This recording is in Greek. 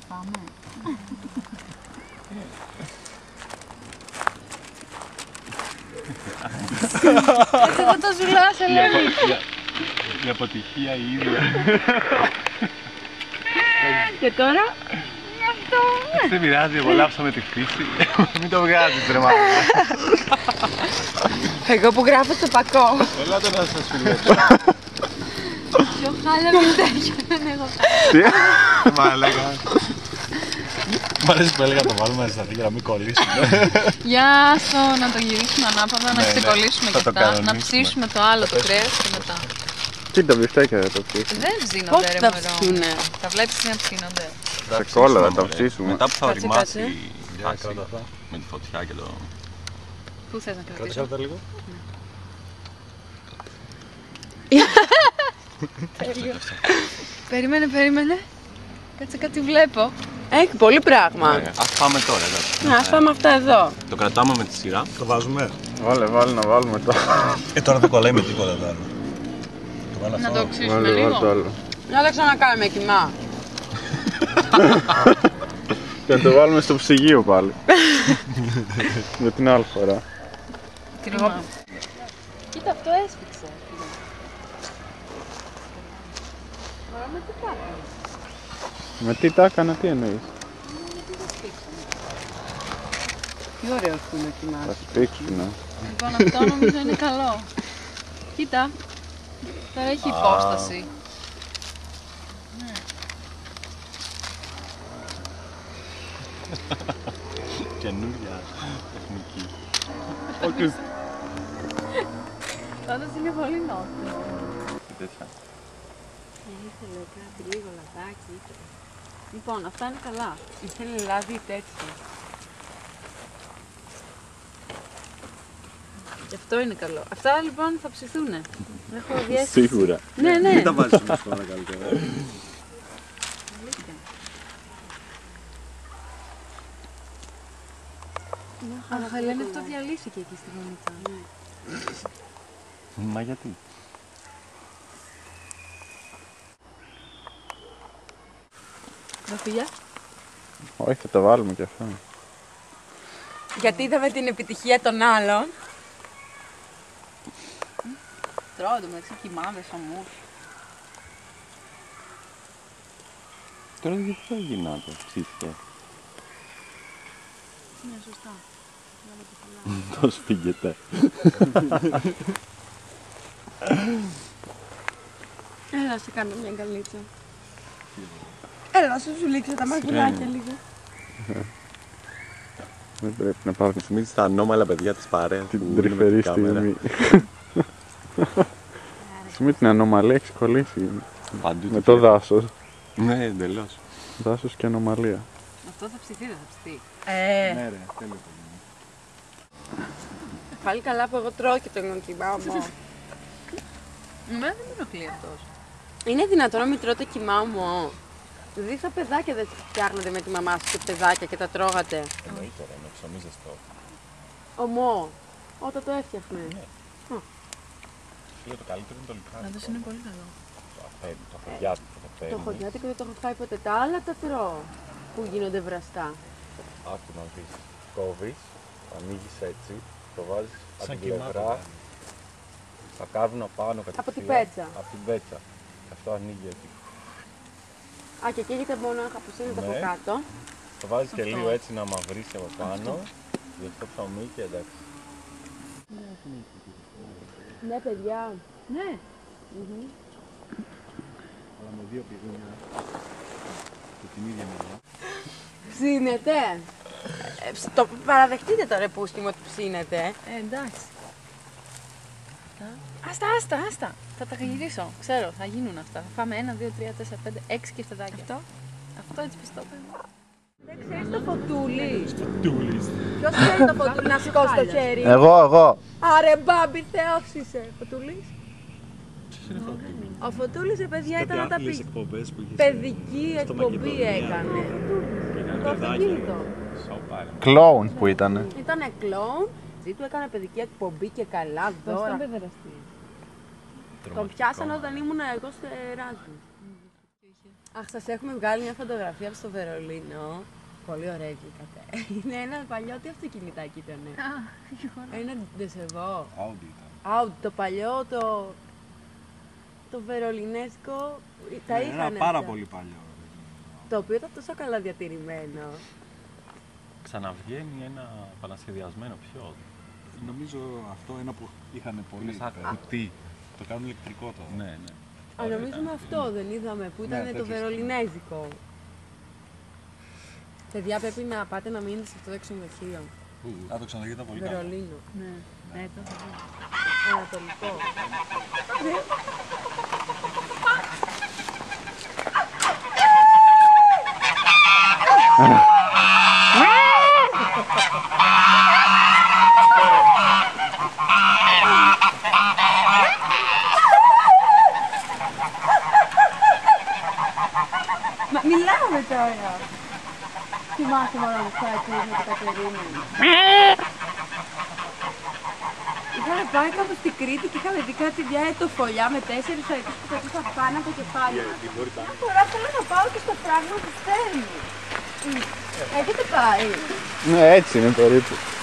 φάμε. Έτσι εγώ το ζουλάσαι, λέει. Η αποτυχία η ίδια. Και τώρα, αυτό. Δεν πειράζει, απολαύσαμε τη φύση. Μην το βγάζεις ρε μάλλον. Εγώ που γράφω στο πακό. Ελάτε να σας φιλέψω. Πιο χάλα μην τέτοιο δεν έχω. Τι? Μαλάκα. Μ' αρέσει που έλεγα να το βάλουμε αριστερά για να μην κολλήσουμε. Για στο να το γυρίσουμε ανάποδα, να ξεκολλήσουμε και αυτά. Να ψήσουμε το άλλο το κρέας και μετά. Τι τα μπιφτέκια θα τα ψήσουμε. Δεν ψήνονται ρε μωρό. Τα βλέπεις να ψήνονται. Σε κόλλα θα τα ψήσουμε. Μετά που θα Κάτσε, οριμάσει κάτσε. η άκρα με τη φωτιά και το... Πού θες να κρατήσω? Κάτσε λίγο. Περίμενε. Κάτσε κάτι βλέπω. Έχει πολύ πράγμα. Ας πάμε τώρα, εντάξει. Να, ας πάμε αυτά εδώ. Το κρατάμε με τη σειρά. Το βάζουμε. Βάλε να βάλουμε το. Τώρα δεν κολλάει με τίποτα το άλλο. Το βάλω Να αυτό. το ξύσουμε Βάλε το λίγο. άλλο. Να το ξανακάνουμε κοιμά. Και να το βάλουμε στο ψυγείο πάλι. Για την άλλη φορά. Κρίμα. Κοίτα, αυτό έσφιξε. Μπορούμε τι κάνουμε. Με τι τα έκανα, τι εννοείς. Τι ωραίο που είναι κοιμά. Θα σπίξουνε. Λοιπόν, αυτό νομίζω είναι καλό. Κοίτα, τώρα έχει υπόσταση. Καινούργια τεχνική. Πάντως είναι πολύ νότιο. Τέτοια. Ήθελε κάτι λίγο λαδάκι. Λοιπόν, αυτά είναι καλά. Ήθελε λάδι τέτοιο. Και αυτό είναι καλό. Αυτά λοιπόν θα ψηθούνε. Έχω διέστηση. Σίγουρα. Ναι, ναι. Μην τα βάζεις όμως τώρα καλύτερα. Αχ, λένε αυτό διαλύθηκε εκεί στη γωνίτσα. Μα γιατί? Ραφίλια. Όχι, θα το βάλουμε κι αυτό. Γιατί είδαμε την επιτυχία των άλλων. Τρώω το μεταξύ κοιμάδες, ομούς. Τώρα γιατί θα γυρνάτε, ψήθηκε. Ναι, σωστά. Το σφίγγεται. Έλα, σε κάνω μια καλίτσα. Έλα, σου λήξω τα μαγουλάκια λίγο. Δεν πρέπει να πάρουμε Θυμίζεις τα ανώμαλα παιδιά της παρέας που την είναι με τρυφερή την κάμερα. στιγμή. Στιγμή την ανομαλία έχει κολλήσει. Παντού Με το δάσος. Ναι, εντελώς. Δάσος και ανομαλία. Αυτό θα ψηθεί, δεν θα ψηθεί. Ναι ρε, τέλειο. Πάλι καλά που εγώ τρώω και τον κοιμάμαι. Εμένα δεν με ενοχλεί αυτός. Είναι δυνατόν να μην τρώτε κοιμά μου. Δηλαδή στα παιδάκια δεν φτιάχνατε με τη μαμά σας και παιδάκια και τα τρώγατε. Εννοείται ρε, με ψωμί ζεστό. Ομό, όταν το έφτιαχνε. Φίλε, το καλύτερο είναι το λιπάρι. Πάντως είναι πολύ καλό. Το χωριάτικο το Το παίρνει. χωριάτικο δεν το έχω φάει ποτέ. Τα άλλα τα τρώω που γίνονται βραστά. Άκου να δεις. Κόβεις, ανοίγεις έτσι, το βάζεις από Σαν την κιμά πλευρά, το τα κάβουνα πάνω κατευθείαν. Από την πέτσα. Από την πέτσα. Και αυτό ανοίγει έτσι. Α, και καίγεται μόνο από στείνεται από Ναι. κάτω. Το βάζεις και Αυτό. λίγο έτσι να μαυρίσει από πάνω. Γιατί το ψωμί και εντάξει. Ναι, παιδιά. Ναι. Αλλά με δύο πηγούνια και την ίδια μεριά. Ψήνεται. Το παραδεχτείτε τώρα πούστιμο ότι ψήνεται. Εντάξει. Άστα. Θα τα γυρίσω. Ξέρω, θα γίνουν αυτά. Θα φάμε 1, 2, 3, 4, 5, 6 και 7. Αυτό έτσι πως το έπαιρνε. Δεν ξέρεις το φωτούλι. Τούλης. Ποιος ξέρει το φωτούλι να σηκώσει το χέρι. Εγώ. Άρε μπάμπι, θεός είσαι. Φωτούλης. Ο Φωτούλης, παιδιά, ήταν όταν πήγε. Εκπομπές που είχες Παιδική στο εκπομπή Μακεδονία. έκανε. Και έκανε Το παιδάκια. αυτοκίνητο. Σοπάρι. Κλόουν που ήτανε. Ήτανε κλόουν. Του έκανε παιδική εκπομπή και καλά δώρα. παιδεραστή. Τον πιάσανε όταν ήμουν εγώ στο Εράσμου. Αχ, σας έχουμε βγάλει μια φωτογραφία από στο Βερολίνο. Πολύ ωραία κλικατε. Είναι ένα παλιό, τι αυτοκινητάκι ήταν. Ένα ντεσεβό. Audi ήταν. Audi, το παλιό, το βερολινέσκο. Τα είχαν. Ένα πάρα πολύ παλιό. Το οποίο ήταν τόσο καλά διατηρημένο. Ξαναβγαίνει ένα επανασχεδιασμένο πιο. Νομίζω αυτό ένα που είχαν πολύ Σαν κουτί. Το κάνουν ηλεκτρικό τώρα. Ναι, ναι. Α, νομίζουμε αυτό δεν είδαμε που ήταν το τέτοιο βερολινέζικο. Παιδιά, πρέπει να πάτε να μείνετε σε αυτό το ξενοδοχείο. Α, το ξαναγεί ήταν πολύ καλό. Βερολίνο. Ναι, το θα δω. Ανατολικό. Μα μιλάμε τώρα. Θυμάσαι μόνο μου κάτι με την Κατερίνα. Είχαμε πάει κάπου στην Κρήτη και είχαμε δει κάτι διάετο φωλιά με 4 αετούς που κρατούσαν πάνω από το κεφάλι μας. Τώρα θέλω να πάω και στο πράγμα που στέλνει. Έχετε πάει? Ναι, έτσι είναι περίπου.